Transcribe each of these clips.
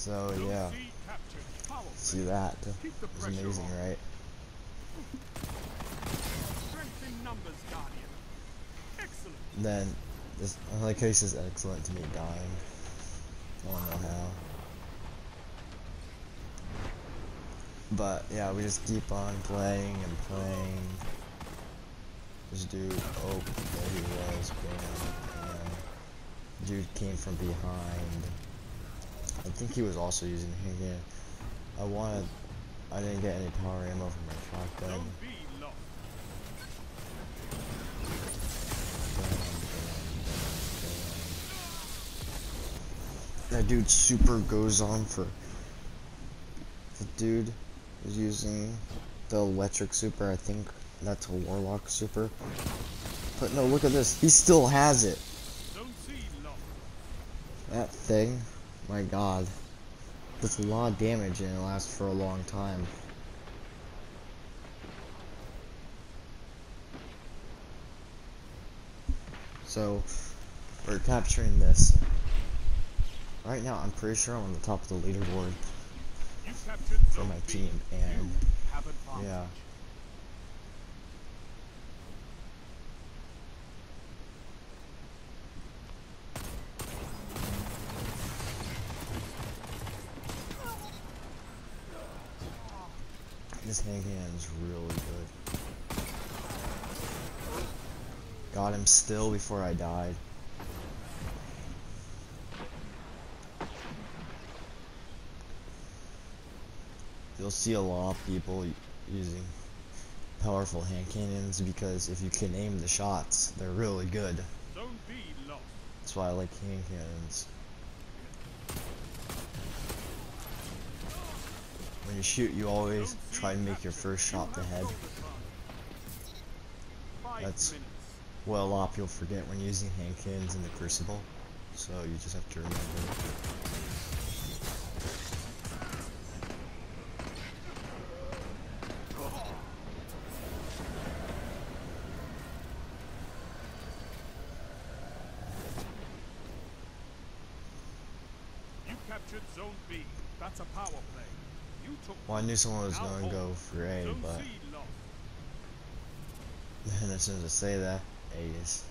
So yeah, see that? It's amazing, right? Then this, I like how he says excellent to me dying. I don't know how. But yeah, we just keep on playing and playing. This dude, oh, there he was, bam, bam. Dude came from behind. I think he was also using hand. I didn't get any power ammo from my shotgun. That dude super goes on for. The dude is using the electric super. I think that's a warlock super. But no, look at this. He still has it. That thing, my god. Does a lot of damage and it lasts for a long time. So, we're capturing this. Right now, I'm pretty sure I'm on the top of the leaderboard for my team, and yeah. This hand is really good. Got him still before I died. You'll see a lot of people using powerful hand cannons because if you can aim the shots, they're really good. That's why I like hand cannons. When you shoot, you always try to make your first shot the head. That's what a lot of people forget when using hand cannons in the Crucible. So you just have to remember. Captured Zone B. That's a power play. You took. Well, I knew someone was going to go for A, but then as soon as I say that, A is.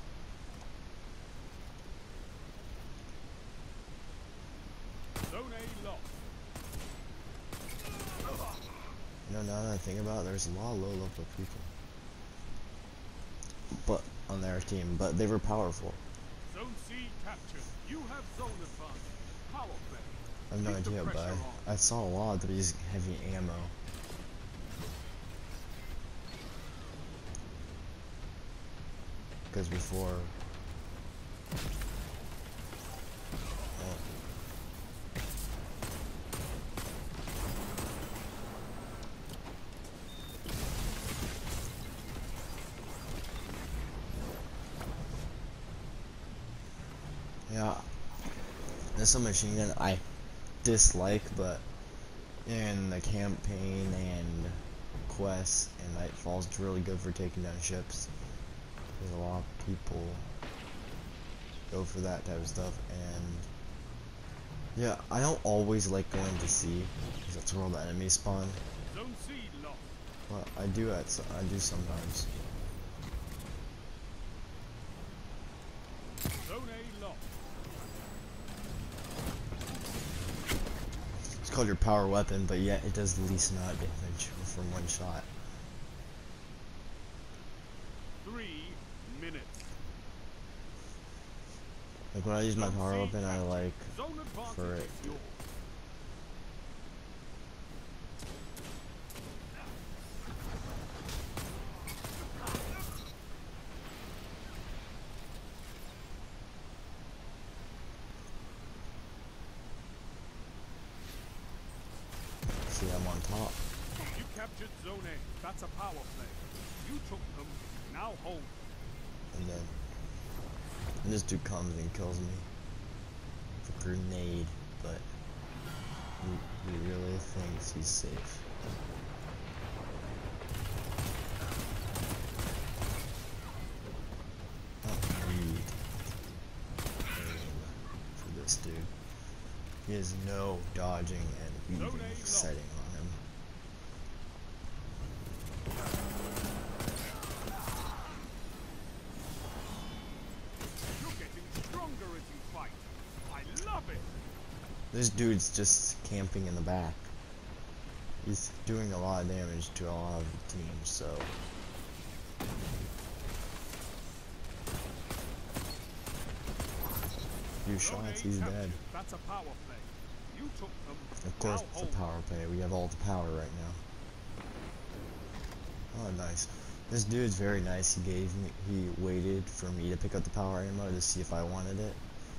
Zone A lost. You know, now that I think about it, there's a lot of low-level people, but on their team, but they were powerful. Zone C captured. You have zone advantage. Power play. I have no idea, but I saw a lot of them using heavy ammo. Because before... yeah, this is a machine gun I dislike, but in the campaign and quests and Nightfall, it's really good for taking down ships. There's a lot of people go for that type of stuff, and yeah, I don't always like going to sea because that's where all the enemies spawn. Zone C lost. But I do sometimes. Zone A lost. It's called your power weapon, but yet it does the least amount of damage from one shot. 3 minutes. Like when I use my power weapon, I like Zone advantage for it. is yours. See, I'm on top. You captured Zone A. That's a power play. You took them. Now hold. And then this dude comes and kills me with a grenade, but he really thinks he's safe. I don't need aim for this dude. He has no dodging and Zone weaving A lost. setting on him. You're getting stronger as you fight. I love it. This dude's just camping in the back. He's doing a lot of damage to a lot of the teams, so. Few Zone shots, A he's captured. dead. That's a power play. You took them. Of course, Now it's a hold. power play. We have all the power right now. Oh, nice. This dude's very nice. He waited for me to pick up the power ammo to see if I wanted it.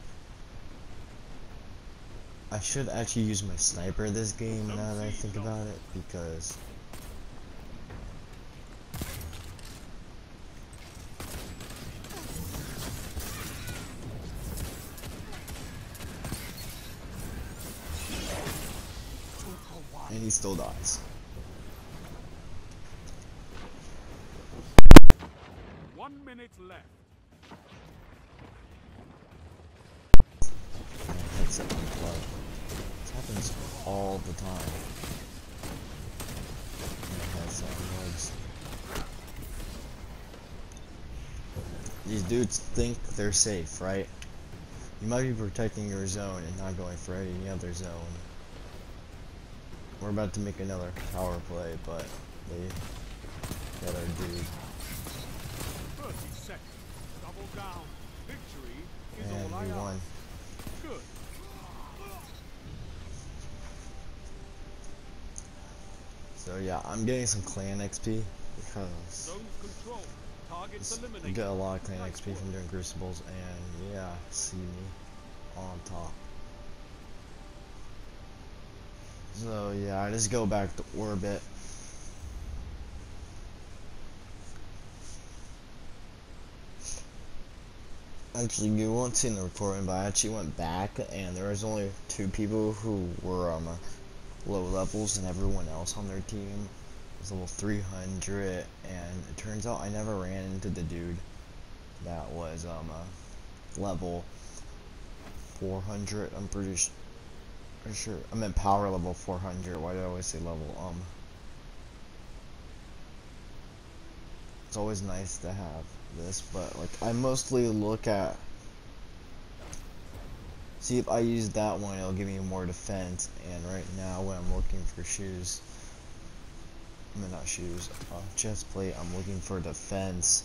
I should actually use my sniper this game now that I think about it, because and he still dies. 1 minute left. My headset unplugged. This happens all the time. My headset unplugs. These dudes think they're safe, right? You might be protecting your zone and not going for any other zone. We're about to make another power play, but they got our dude. 30 seconds. Double down. Victory is And all I we won. ask. Good. So yeah, I'm getting some clan XP because Zones control. Targets I eliminated. get a lot of clan Nice XP work. from doing crucibles, and yeah, see me on top. So yeah, I just go back to orbit. Actually, you won't see in the recording, but I actually went back, and there was only 2 people who were low levels, and everyone else on their team was level 300. And it turns out I never ran into the dude that was level 400. I'm pretty sure. I meant power level 400. Why do I always say level? It's always nice to have this, but like I mostly look at, see if I use that one, it'll give me more defense. And right now, when I'm looking for shoes, I mean not shoes, chest plate, I'm looking for defense.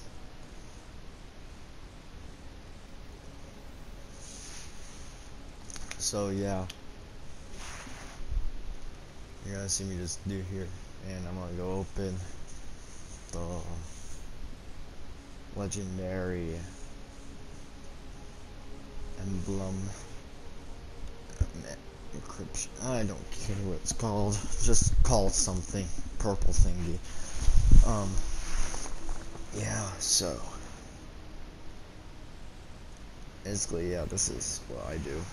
So yeah, you're gonna see me just do here, and I'm gonna go open the legendary emblem encryption. I don't care what it's called, just call it something, purple thingy. Yeah, so basically, yeah, this is what I do.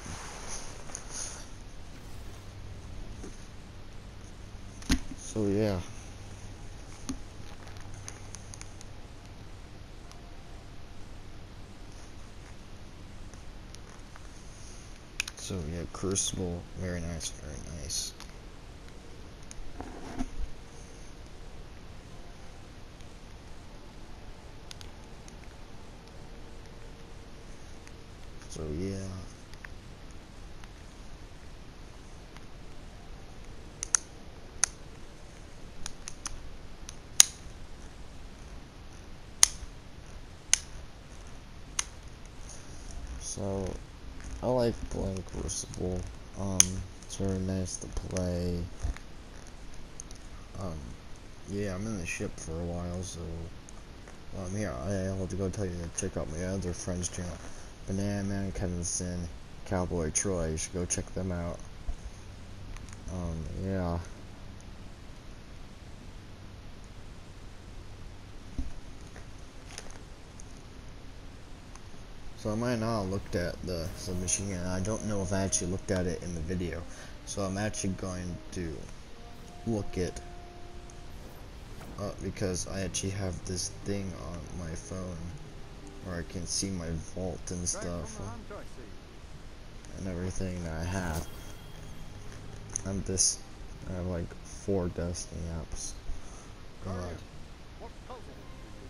So yeah. So yeah, Crucible, very nice, very nice. So yeah. So I like playing Crucible. It's very nice to play. Yeah, I'm in the ship for a while, so yeah, I have to go tell you to check out my other friends' channel, Banana Man, Kenson, Cowboy Troy. You should go check them out. Yeah. So I might not have looked at the submachine gun. I don't know if I actually looked at it in the video. So I'm actually going to look it up because I actually have this thing on my phone where I can see my vault and stuff and everything that I have. I have like 4 Destiny apps. Guardian, what puzzles do you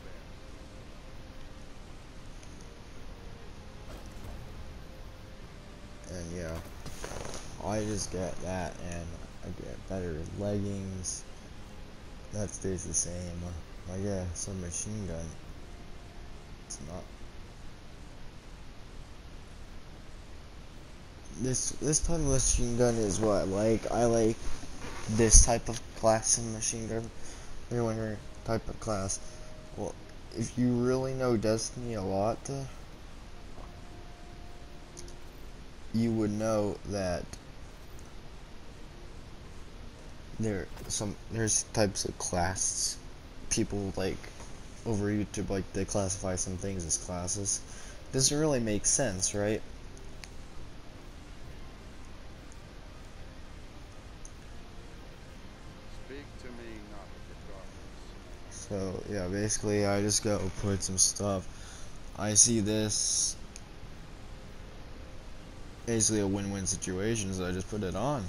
bear? And yeah, I just get that, and I get better leggings. That stays the same. I get some machine gun. It's not. This type of machine gun is what I like. I like this type of class in machine gun. You're wondering, type of class. Well, if you really know Destiny a lot, you would know that there's types of class. People like over YouTube, like, they classify some things as classes. Doesn't really make sense, right? Speak to me, not of the darkness. So yeah, basically I just go put some stuff. I see this basically a win-win situation, so I just put it on.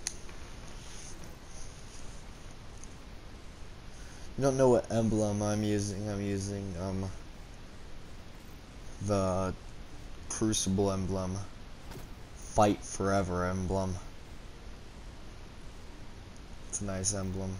You don't know what emblem I'm using. I'm using the Crucible emblem, Fight Forever emblem. It's a nice emblem.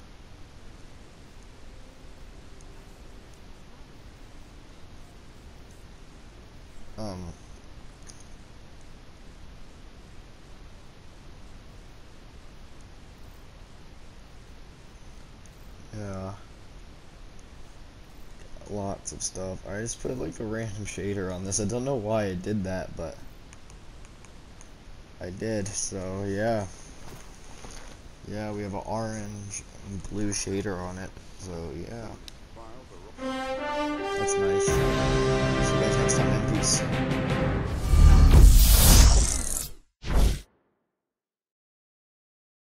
Yeah, lots of stuff. I just put like a random shader on this. I don't know why I did that, but I did. So yeah, we have an orange and blue shader on it. So yeah. Files are